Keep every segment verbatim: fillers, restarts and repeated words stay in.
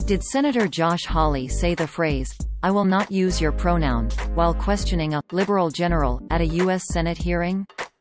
Did Senator Josh Hawley say the phrase, "I will not use your pronoun," while questioning a liberal general at a U S Senate hearing?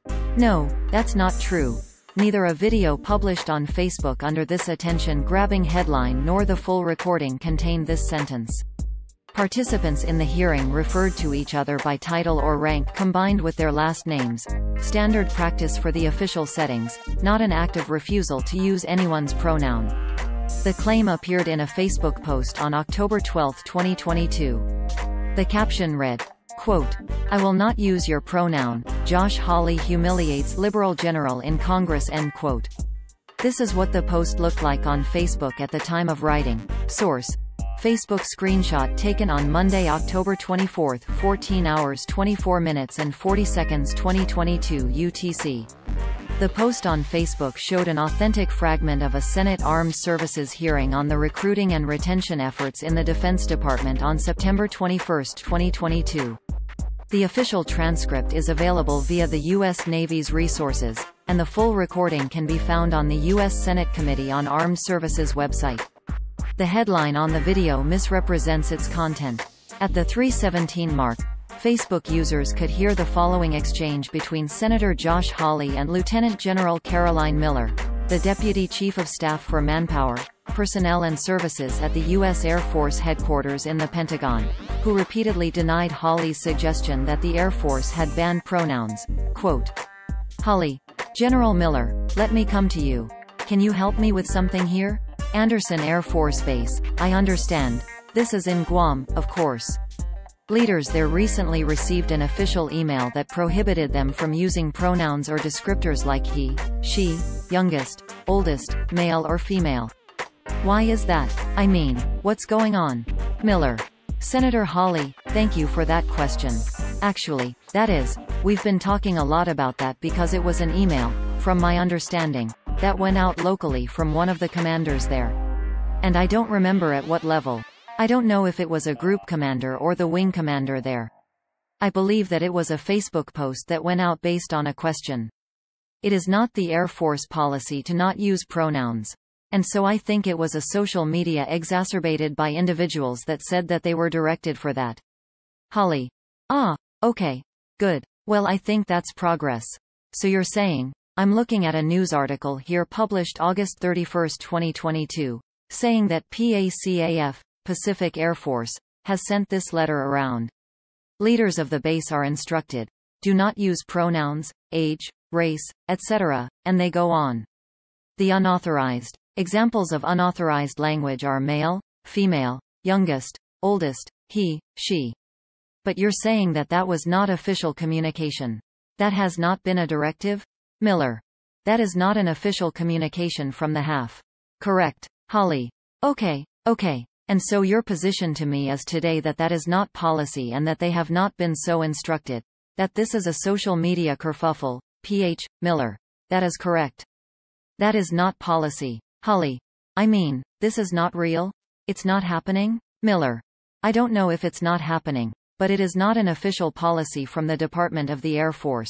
No, that's not true. Neither a video published on Facebook under this attention-grabbing headline nor the full recording contained this sentence. Participants in the hearing referred to each other by title or rank combined with their last names, standard practice for the official settings, not an act of refusal to use anyone's pronoun. The claim appeared in a Facebook post on October twelfth twenty twenty-two. The caption read, quote, "I will not use your pronoun, Josh Hawley humiliates liberal general in Congress," end quote. This is what the post looked like on Facebook at the time of writing. Source: Facebook screenshot taken on Monday, October twenty-fourth, fourteen hours twenty-four minutes and forty seconds twenty twenty-two U T C. The post on Facebook showed an authentic fragment of a Senate Armed Services hearing on the recruiting and retention efforts in the Defense Department on September twenty-first twenty twenty-two. The official transcript is available via the U S Navy's resources, and the full recording can be found on the U S Senate Committee on Armed Services website. The headline on the video misrepresents its content. At the three seventeen mark, Facebook users could hear the following exchange between Senator Josh Hawley and Lieutenant General Caroline Miller, the Deputy Chief of Staff for Manpower, Personnel and Services at the U S Air Force headquarters in the Pentagon, who repeatedly denied Hawley's suggestion that the Air Force had banned pronouns. Quote, "Hawley, General Miller, let me come to you. Can you help me with something here? Andersen Air Force Base, I understand. This is in Guam, of course." Leaders there recently received an official email that prohibited them from using pronouns or descriptors like he, she, youngest, oldest, male or female. Why is that? I mean, what's going on? Miller. Senator Hawley, thank you for that question. Actually, that is, we've been talking a lot about that because it was an email, from my understanding, that went out locally from one of the commanders there. And I don't remember at what level. I don't know if it was a group commander or the wing commander there. I believe that it was a Facebook post that went out based on a question. It is not the Air Force policy to not use pronouns. And so I think it was a social media exacerbated by individuals that said that they were directed for that. Hawley. Ah, okay. Good. Well, I think that's progress. So you're saying, I'm looking at a news article here published August thirty-first twenty twenty-two, saying that PACAF, Pacific Air Force, has sent this letter around. Leaders of the base are instructed, do not use pronouns, age, race, et cetera, and they go on. The unauthorized. Examples of unauthorized language are male, female, youngest, oldest, he, she. But you're saying that that was not official communication. That has not been a directive? Miller. That is not an official communication from the H A F. Correct. Hawley. Okay, okay. And so your position to me is today that that is not policy and that they have not been so instructed. That this is a social media kerfuffle. P H Miller. That is correct. That is not policy. Hawley. I mean, this is not real? It's not happening? Miller. I don't know if it's not happening, but it is not an official policy from the Department of the Air Force.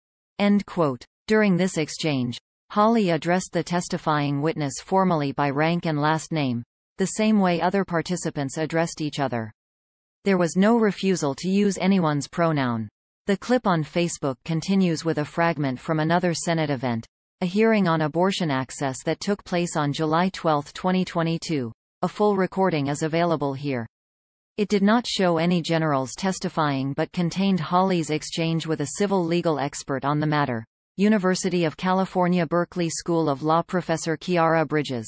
End quote. During this exchange, Hawley addressed the testifying witness formally by rank and last name, the same way other participants addressed each other. There was no refusal to use anyone's pronoun. The clip on Facebook continues with a fragment from another Senate event, a hearing on abortion access that took place on July twelfth twenty twenty-two. A full recording is available here. It did not show any generals testifying but contained Hawley's exchange with a civil legal expert on the matter, University of California Berkeley School of Law professor Kiara Bridges.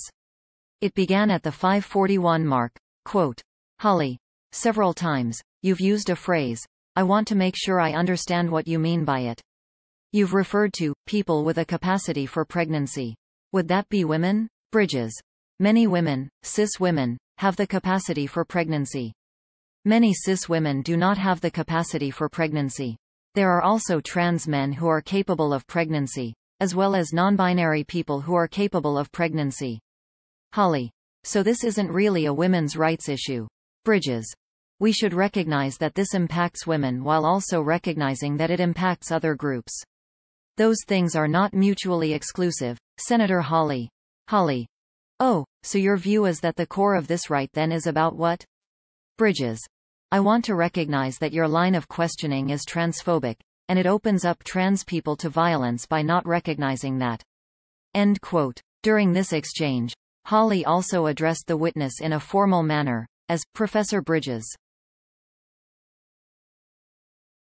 It began at the five forty-one mark. Quote, Hawley. Several times, you've used a phrase, I want to make sure I understand what you mean by it. You've referred to people with a capacity for pregnancy. Would that be women? Bridges. Many women, cis women, have the capacity for pregnancy. Many cis women do not have the capacity for pregnancy. There are also trans men who are capable of pregnancy, as well as non-binary people who are capable of pregnancy. Hawley. So this isn't really a women's rights issue. Bridges. We should recognize that this impacts women while also recognizing that it impacts other groups. Those things are not mutually exclusive. Senator Hawley. Hawley. Oh, So your view is that the core of this right then is about what? Bridges. I want to recognize that your line of questioning is transphobic, and it opens up trans people to violence by not recognizing that. End quote. During this exchange, Hawley also addressed the witness in a formal manner, as Professor Bridges.